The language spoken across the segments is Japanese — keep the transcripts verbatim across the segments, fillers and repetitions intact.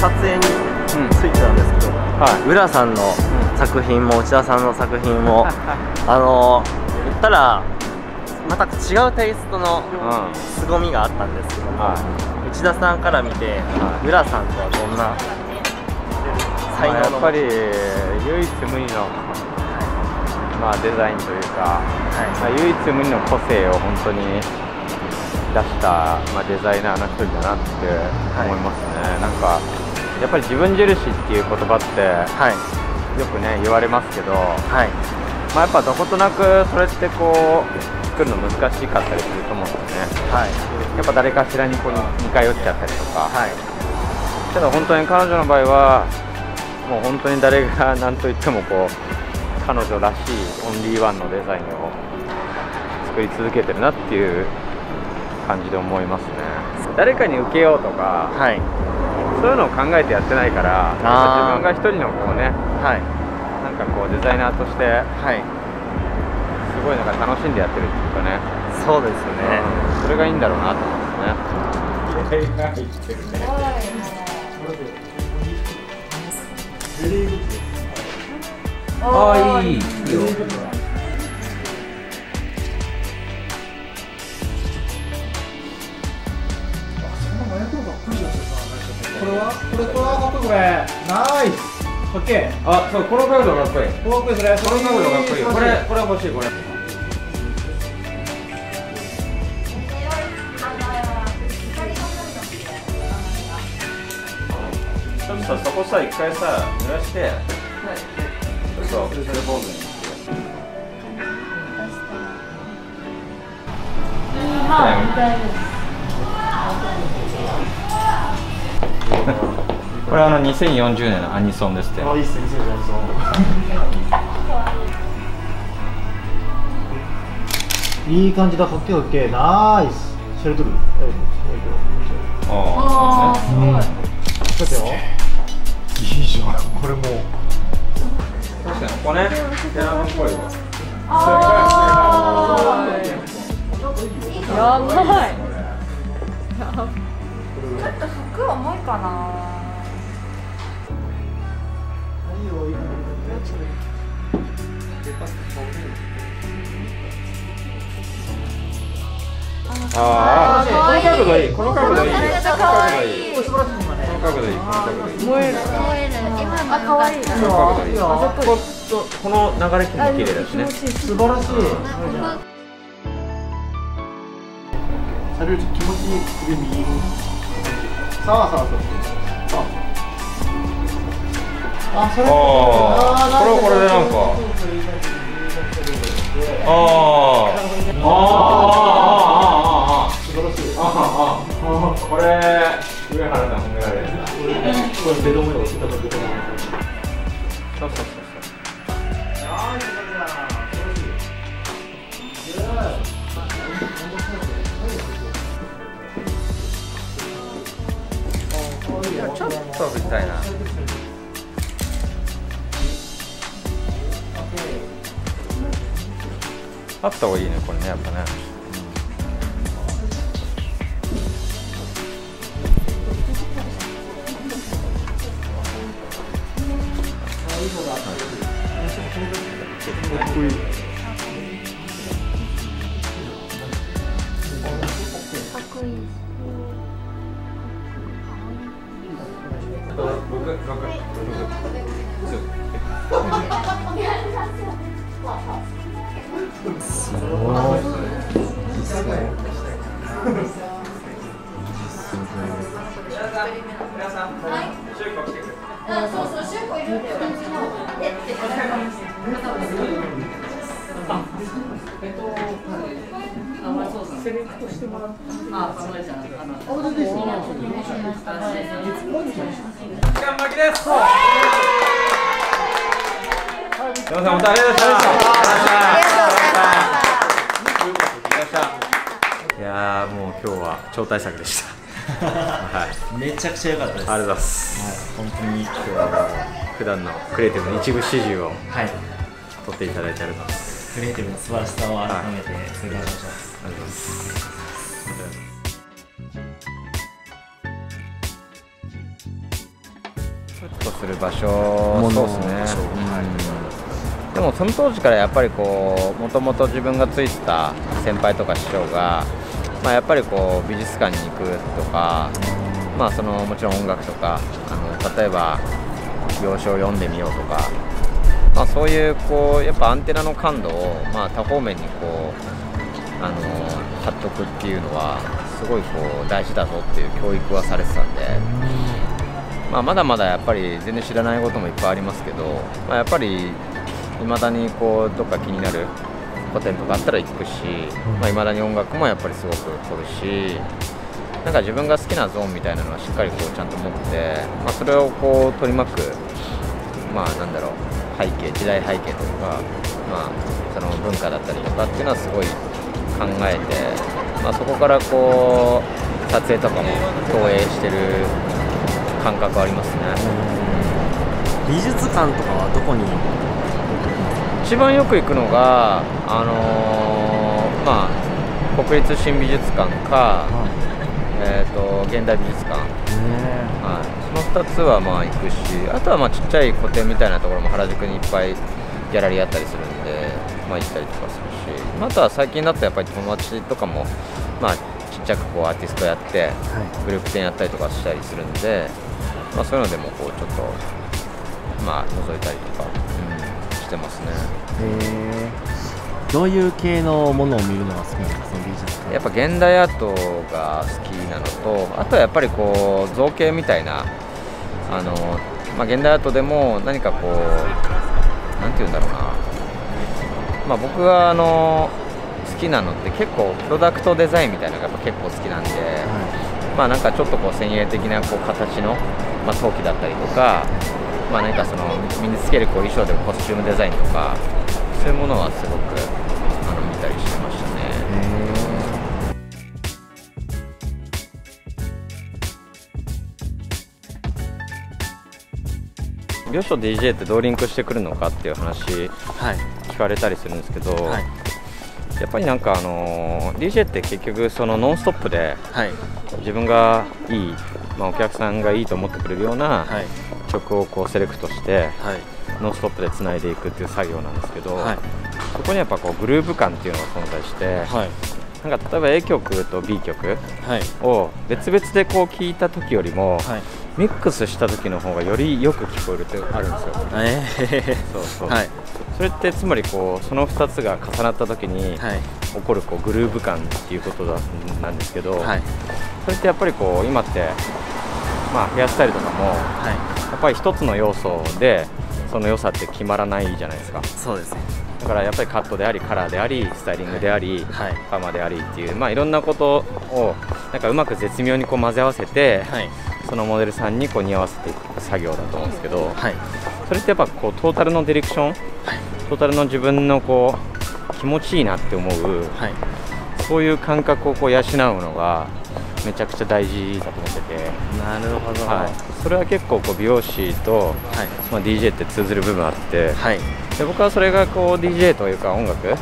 撮影についてたんですけど、 はい、 浦さんの作品も内田さんの作品もあの言ったらまた違うテイストの凄みがあったんですけども、はい、内田さんから見て、はい、浦さんとはどんな才能の、まあ、やっぱり唯一無二の、まあ、デザインというか、はい、まあ、唯一無二の個性を本当に出した、まあ、デザイナーの一人だなって思いますね、はい、なんかやっぱり自分印っていう言葉って、はい、よくね言われますけど、はい、まあ、やっぱどことなくそれってこう作るの難しかったりすると思うんですね、はい、やっぱ誰かしらにこう似通っちゃったりとか、はい、ただ本当に彼女の場合はもう本当に誰が何と言ってもこう彼女らしいオンリーワンのデザインを作り続けてるなっていう感じで思いますね。誰かに受けようとか、はい、そういうのを考えてやってないから、自分が一人のこうね、はい、なんかこうデザイナーとして、はい、すごいなんか楽しんでやってるっていうかね。そうですね、うん、それがいいんだろうなと思いますね。 ああ、いい、いいよ。これはこれこれはかっこいい。これナイスかっけえ。あ、そう、この角度かっこいい。この角度かっこいい。これこれ欲しい。これちょっとさ、そこさ、一回さ、濡らして、そう、それ坊主にしてこれあのにせんよんじゅうねんのアニソンですって。あ、いいっすね、にせんよんじゅうねんアニソン。いい感じだ、かっけえかっけえ、ナイス。シェルトル。ああ、すごい。だってよ。いいじゃん、これもう。確かに、ここね、テラムっぽいわ。ああ。やばい。ちょっと服重いかな。ああ、この角度いい、この角度いい。この角度いい。この角度いい。燃える。燃える。今の可愛い。この角度いい。あそこ、この流れも綺麗だしね。素晴らしい。されると気持ちいい首右に。さあさあさあ。あ、それ。ああ、これはこれでなんか。ああ。ああ。素晴らしい。ああ。これ上原さん褒められる。これベロメをつけた時とか。そうそうそうそう。ちょっと振りたいな。あった方がいいね、これね、やっぱね。かっこいい。かっこいい。すごい。そうそう、シュウコいるんだよ。えっと、あ、まあそうセレクトしてもらって。あ、そうです。あの、オーダーですね。時間巻きです。山さん、またありがとうございました。ありがとうございました。いやー、もう今日は超大作でした。はい、めちゃくちゃ良かったです。ありがとうございます。はい、本当に今日は普段のクリエイティブの一部始終を取っていただいてあります。クリエイティブの素晴らしさを改めて痛感します。ありがとうございます。 プットする場所、そうですね、うん、でもその当時からやっぱりこうもともと自分がついてた先輩とか師匠が、まあ、やっぱりこう美術館に行くとか、まあ、そのもちろん音楽とかあの例えば洋書を読んでみようとか、まあ、そういうこうやっぱアンテナの感度を、まあ、多方面にこうあの張っとくっていうのはすごいこう大事だぞっていう教育はされてたんで、まあ、まだまだやっぱり全然知らないこともいっぱいありますけど、まあ、やっぱりいまだにこうどっか気になる古典とかあったら行くし、まあ、未だに音楽もやっぱりすごく凝るし、なんか自分が好きなゾーンみたいなのはしっかりこうちゃんと持って、まあ、それをこう取り巻く、まあなんだろう、背景、時代背景とか、まあ、その文化だったりとかっていうのはすごい考えて、まあ、そこからこう撮影とかも投影してる感覚はありますね。 美術館とかはどこに？ 一番よく行くのが、あのー、まあ国立新美術館か、はい、えーと現代美術館、はい、そのふたつはまあ行くし、あとはまあちっちゃい個展みたいなところも原宿にいっぱいギャラリーあったりするんで、まあ、行ったりとかするし、あとは最近だとやっぱり友達とかも、まあ、ちっちゃくこうアーティストやって、はい、グループ展やったりとかしたりするんで、まあ、そういうのでもこうちょっと、まあ、覗いたりとか、うん、してますね。 へー、どういう系のものを見るのが好きなんですか、その美術館？ やっぱ現代アートが好きなのと、あとはやっぱりこう造形みたいな、あの、まあ、現代アートでも何かこうなんていうんだろうな、まあ、僕があの好きなのって結構プロダクトデザインみたいなのがやっぱ結構好きなんで、はい、まあなんかちょっとこう先鋭的なこう形の、まあ、陶器だったりとか、まあ、何かその身につけるこう衣装でもコスチュームデザインとか、そういうものはすごくあの見たりしてましたね。美容師と ディージェー ってどうリンクしてくるのかっていう話、はい、聞かれたりするんですけど、はい、やっぱりなんかあの ディージェー って結局そのノンストップで、はい、自分がいい、まあ、お客さんがいいと思ってくれるような曲をこうセレクトして、はい、ノンストップでつないでいくっていう作業なんですけど、はい、そこにやっぱこうグルーヴ感っていうのが存在して、はい、なんか例えば A 曲と B 曲を別々でこう聴いた時よりも、はい、ミックスした時の方がよりよく聞こえるってあるんですよ。えー、そうそう、はい、それってつまりこうそのふたつが重なった時に起こるこうグルーヴ感っていうことだなんですけど、はい、それってやっぱりこう今って、まあ、ヘアスタイルとかも、はい、やっぱり一つの要素でその良さって決まらないじゃないですか。そうですね。だからやっぱりカットでありカラーでありスタイリングであり、はい、パーマでありっていう、まあ、いろんなことをなんかうまく絶妙にこう混ぜ合わせて、はい、そのモデルさんにこう似合わせていく作業だと思うんですけど、はい、それってやっぱこうトータルのディレクション、はい、トータルの自分のこう気持ちいいなって思う、はい、そういう感覚をこう養うのがめちゃくちゃ大事だと思ってて。なるほど、はい、それは結構こう美容師と、はい、まあ、ディージェー って通ずる部分あって、はい、で僕はそれがこう ディージェー というか音楽、はい、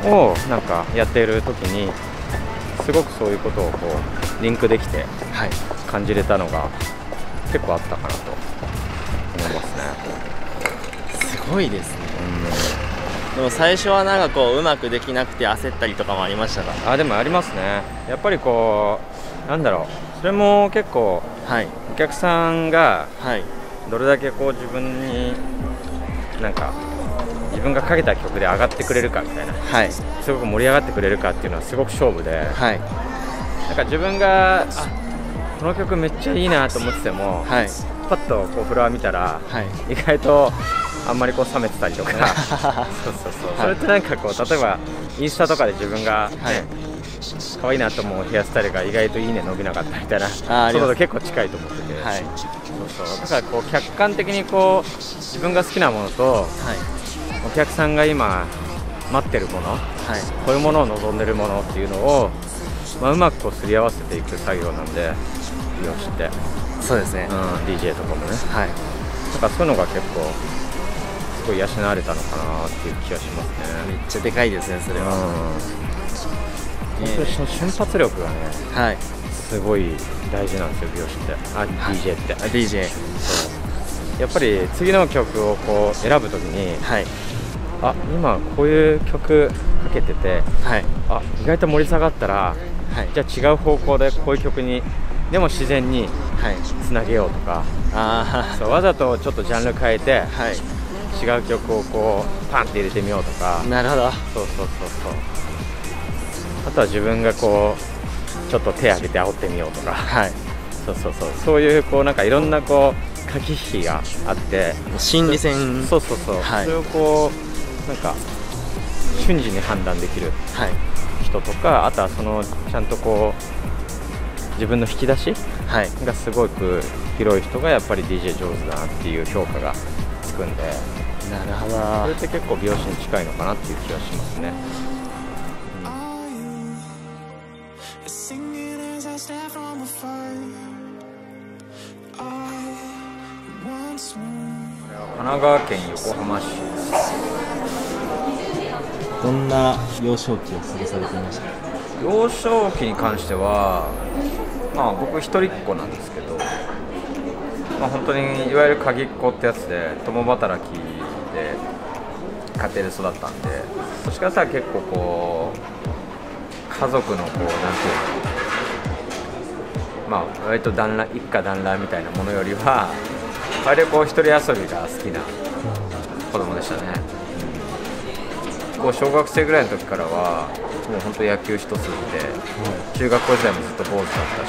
をなんかやっている時にすごくそういうことをこうリンクできて感じれたのが結構あったかなと思いますね。 すごいですね。うん、でも最初はなんかこううまくできなくて焦ったりとかもありましたか？ あ、でもありますね。やっぱりこうなんだろう、それも結構、はい、お客さんがどれだけこう自分になんか自分がかけた曲で上がってくれるかみたいな、はい、すごく盛り上がってくれるかっていうのはすごく勝負で、はい、なんか自分があこの曲めっちゃいいなと思ってても、はい、パッとこうフロア見たら、はい、意外とあんまりこう冷めてたりとかそうそうそう、はい、それってなんかこう例えばインスタとかで自分が、ね、はい、可愛いなと思うヘアスタイルが意外といいね伸びなかったみたいな、そういうこと結構近いと思ってて、はい、そうそう、だからこう客観的にこう自分が好きなものと、はい、お客さんが今待ってるもの、はい、こういうものを望んでるものっていうのを、まあ、うまくこうすり合わせていく作業なんで美容師って。そうですね、うん、ディージェー とかもね、はい、だからそういうのが結構すごい養われたのかなっていう気がしますね。 めっちゃでかいですね、それは。 うん、本当にその瞬発力がね、はい、 すごい大事なんですよ、美容師って。あ、ディージェー って。 あ、ディージェー。 そうやっぱり次の曲をこう選ぶときに、 はい、 あ、今こういう曲かけてて、 はい、 あ、意外と盛り下がったら、はい、じゃあ違う方向でこういう曲にでも自然につなげようとか、はい、そうわざとちょっとジャンル変えて、はい、違う曲をこうパンって入れてみようとか。 なるほど。 そうそうそうそう。あとは自分がこうちょっと手挙げて煽ってみようとか、はい、そうそうそう、そういうこうなんかいろんなこう駆け引きがあって、 心理戦。 そうそうそう、はい、それをこうなんか瞬時に判断できる人とか、はい、あとはそのちゃんとこう自分の引き出しがすごく広い人がやっぱり ディージェー 上手だなっていう評価がつくんで。 なるほど。 それって結構美容師に近いのかなっていう気はしますね。神奈川県横浜市です。 どんな幼少期を過ごされていましたか？ 幼少期に関しては、まあ、僕一人っ子なんですけど、まあ、本当にいわゆる鍵っ子ってやつで共働きで家庭で育ったんで、もしかしたら結構こう家族のこうなんていうの、まあ割と団らん一家団らんみたいなものよりは割とこう一人遊びが好きな子供でしたね。こう小学生ぐらいの時からはもう本当野球一筋で、中学校時代もずっと坊主だ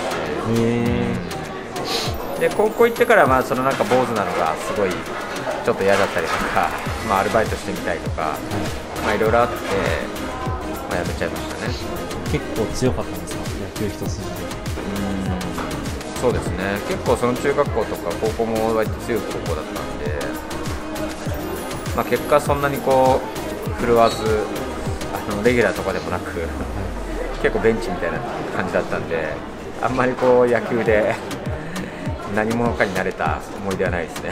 ったし、で高校行ってからまあそのなんか坊主なのがすごいちょっと嫌だったりとか、まあ、アルバイトしてみたりとか、まあいろいろあって、まあ、やめちゃいましたね。 結構強かったんですか、野球一筋で？ うん、そうですね。結構その中学校とか高校も割と強い高校だったんで、まあ、結果そんなにこう振るわず、あのレギュラーとかでもなく結構ベンチみたいな感じだったんで、あんまりこう野球で何者かになれた思い出はないですね。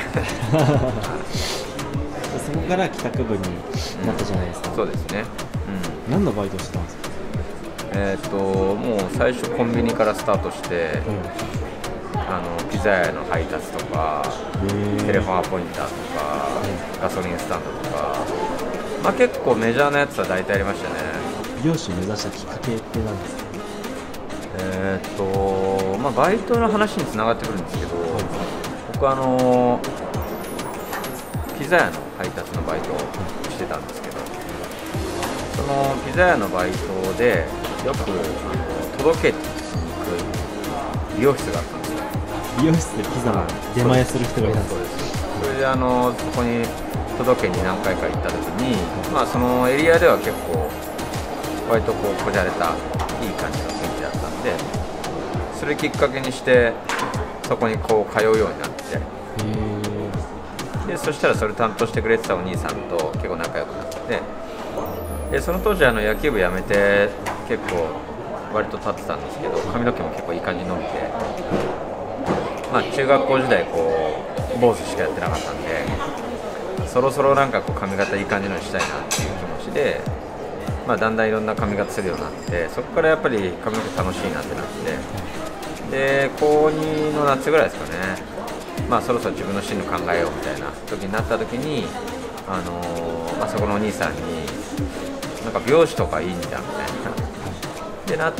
そこから帰宅部になったじゃないですか。 うん、そうですね。 うん、何のバイトしてたんですか？ えっともう最初コンビニからスタートして、うん、あのピザ屋の配達とかテレフォンアポインターとか、うん、ガソリンスタンドとか、まあ、結構メジャーなやつは大体ありましたね。 美容師を目指したきっかけって何ですか？ えーっとまあ、バイトの話につながってくるんですけど、はい、僕あのピザ屋の配達のバイトをしてたんですけど、そのピザ屋のバイトでよくあの届けに行く美容室があったんですよ。 美容室でピザの出前する人がいたんです。 そうです。それであのそこに届けに何回か行った時に、まあ、そのエリアでは結構割とこうこじゃれたいい感じの雰囲気だったんで、それきっかけにしてそこにこう通うようになって、でそしたらそれ担当してくれてたお兄さんと結構仲良くなって、でその当時あの野球部辞めて結構割と経ってたんですけど、髪の毛も結構いい感じに伸びて、まあ、中学校時代こう坊主しかやってなかったんで、そろそろなんかこう髪型いい感じのにしたいなっていう気持ちで、まあ、だんだんいろんな髪型するようになって、そこからやっぱり髪の毛楽しいなってなって、で高にの夏ぐらいですかね、まあ、そろそろ自分の進路考えようみたいな時になった時に、あのーまあ、そこのお兄さんになんか美容師とかいいんじゃんみたいなってなって、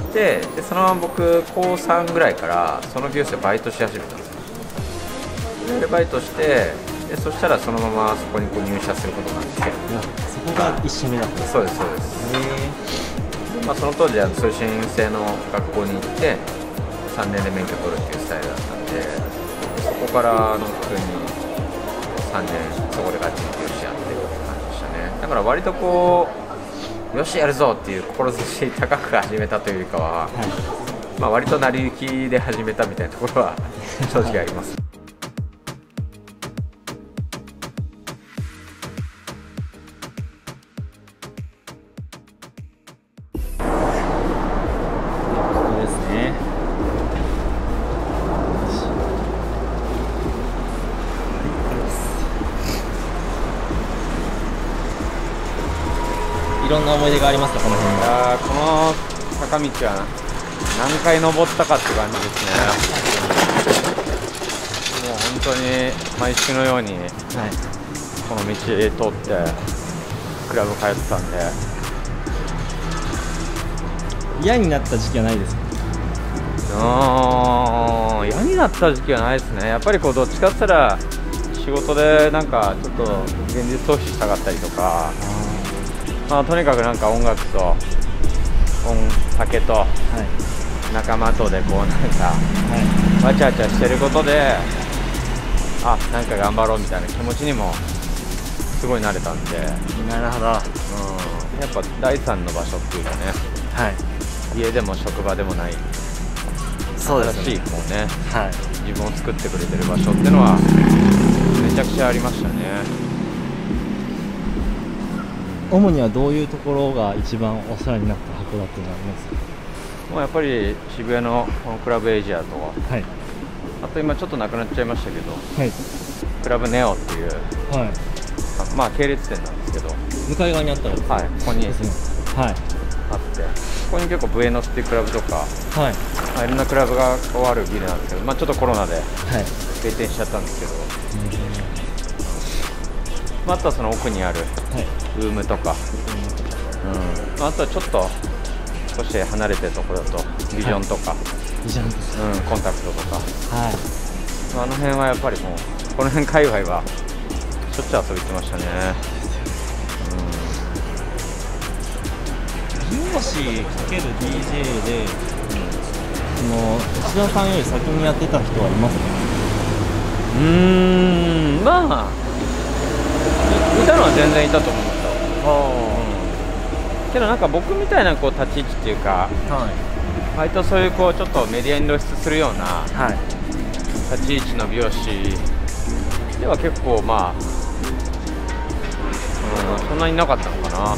でそのまま僕こうさんぐらいからその美容室でバイトし始めたんですよ。でバイトして、でそしたらそのままそこにこう入社することになって、 そこがいっ社目だったんですか？ そうですそうです。で、まあ、その当時は通信制の学校に行ってさんねんで免許取るっていうスタイルだったんで、そこからあの普通にさんねんそこでガチで美容師やってるって感じでしたね。だから割とこうよしやるぞっていう志高く始めたというよりかは、はい、まあ割と成り行きで始めたみたいなところは正直あります。 いろんな思い出がありますか、この辺は？ この坂道は何回登ったかって感じですね。もう本当に毎週のようにこの道通ってクラブ通ってたんで。 嫌になった時期はないですか？ うん、嫌になった時期はないですね。やっぱりこうどっちかって言ったら仕事でなんかちょっと現実逃避したかったりとか、まあとにかくなんか音楽と音酒と仲間とでこうなんかわちゃわちゃしてることで、あ、なんか頑張ろうみたいな気持ちにもすごい慣れたんで。 なるほど。うん、 やっぱ第三の場所っていうかね、 はい、 家でも職場でもないそうですね、 新しいこうね、 はい、 自分を作ってくれてる場所っていうのはめちゃくちゃありましたね。 主にはどういうところが一番お世話になった箱だっていうのはありますか？ もうやっぱり渋谷のこのクラブエイジアと、 はい、 あと今ちょっとなくなっちゃいましたけど、 はい、 クラブネオっていう、 はい、 まあ系列店なんですけど、 向かい側にあったらですね、 はい、ここにですね、はい、 あって、ここに結構ブエノスっていうクラブとか、 はい、 まあ、いろんなクラブがこうあるビルなんですけど、まあ、ちょっとコロナではい、 閉店しちゃったんですけど、まあ、あとはその奥にあるウームとか、うんまあ、あとはちょっと少し離れてるところだとビジョンとか、はい、 ビジョンです、 うん、コンタクトとか、 はい、 まあ、あの辺はやっぱりもうこの辺界隈はしょっちゅう遊び行ってましたね。 美容師×ディージェー で、うん、その内田さんより先にやってた人はいますか？ うーん、まあいたのは全然いたと思いますよ。けどなんか僕みたいなこう立ち位置っていうか、はい、割とそういうこうちょっとメディアに露出するような、はい、立ち位置の美容師では結構まあ、うん、そんなになかったのかな。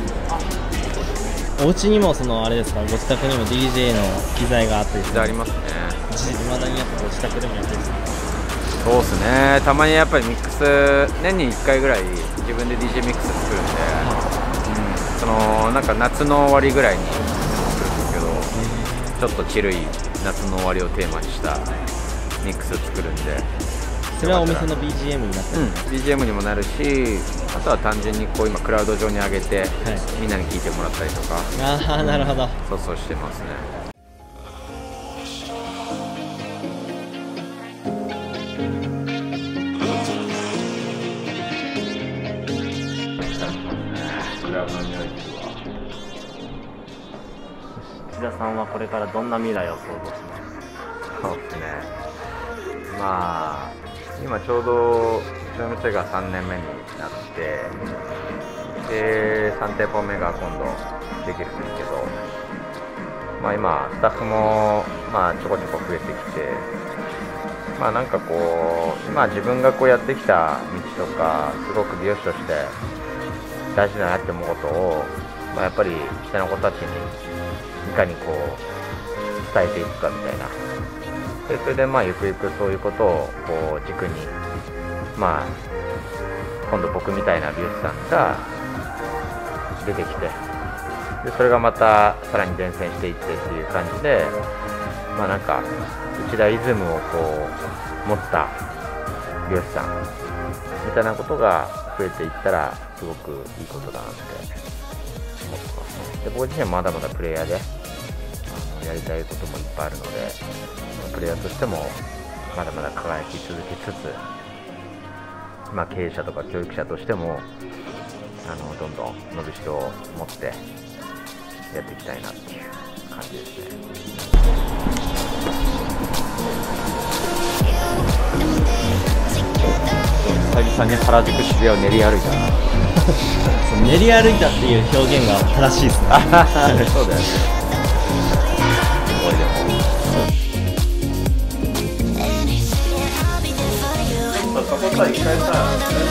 お家にもそのあれですか、ご自宅にも ディージェー の機材があったりする？ ありますね。 未だにやっぱご自宅でもやってるんですか？ そうですね。たまにやっぱりミックス年にいっかいぐらい自分で ディージェー ミックス作るんで、うん、そのなんか夏の終わりぐらいに作るんですけど、ちょっとチルい夏の終わりをテーマにしたミックス作るんで。 それはお店の ビージーエム になってる、うん、 ビージーエム にもなるし、あとは単純にこう今クラウド上に上げて、はい、みんなに聞いてもらったりとか。 ああ、なるほど。 そうそうしてますね。クラブの匂いは。 内田さんはこれからどんな未来を想像しますか？ そうですね。まあ今ちょうどうちの店がさんねんめになって、でさん店舗目が今度できるんですけど、まあ、今スタッフもまあちょこちょこ増えてきて、まあなんかこう今自分がこうやってきた道とかすごく美容師として大事だなって思うことを、まあ、やっぱり下の子たちにいかにこう伝えていくかみたいな。それでまあゆくゆくそういうことをこう軸に、まあ今度僕みたいな美容師さんが出てきて、でそれがまたさらに伝染していってっていう感じで、まあなんか内田イズムをこう持った美容師さんみたいなことが増えていったらすごくいいことだなって思ってますね。で僕自身はまだまだプレイヤーであのやりたいこともいっぱいあるので、プレイヤーとしてもまだまだ輝き続けつつ、まあ、経営者とか教育者としてもあのどんどん伸びしろを持ってやっていきたいなっていう感じですね。久々に原宿渋谷を練り歩いた練り歩いたっていう表現が正しいですね。 そうだよね。すごいでもそこさ、一回さ、それして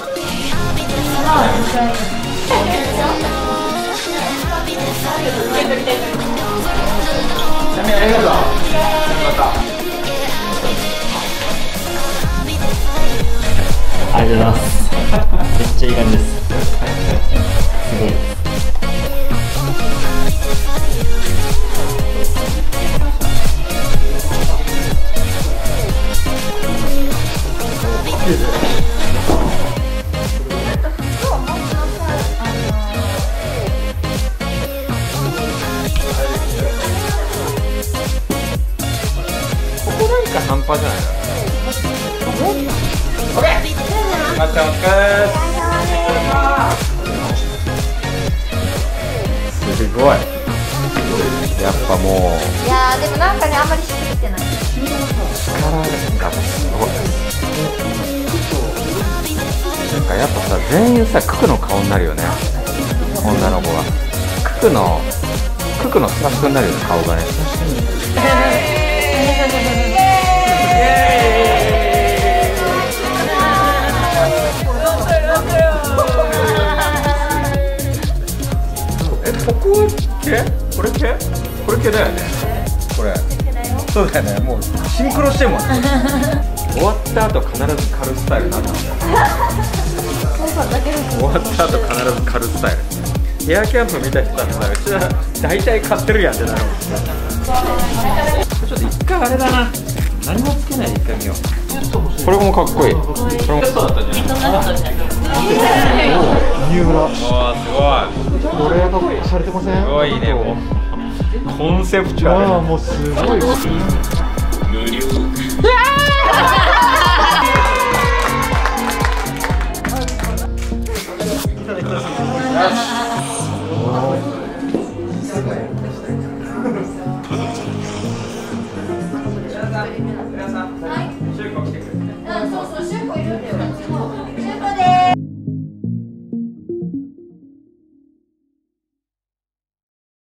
ありがとう。また。 ありがとうございます。めっちゃいい感じです。すごい。 ここなんか半端じゃないな。オッケー。またお疲れ。すごい。やっぱもう。 いやーでもなんかねあんまりしすぎてない。 力がすごい。なんかやっぱさ全員さククの顔になるよね。女の子がククのククのスラックになるよね顔がね。えここ系？これ系？これ系だよね。これ。そうだよね。もうシンクロしてるもんね。終わった後必ず狩るスタイルなんだろうね。終わった後必ず狩るスタイル。ヘアキャンプ見た人だったらうちは大体買ってるやんってなるもん。ちょっと一回あれだな。何もつけないで一回見よう。これもかっこいい。これもそうだったんじゃない。 三浦。 おーすごい。 これが洒落てません？ すごいねもう。コンセプチュアル。 ああもうすごい。 うわー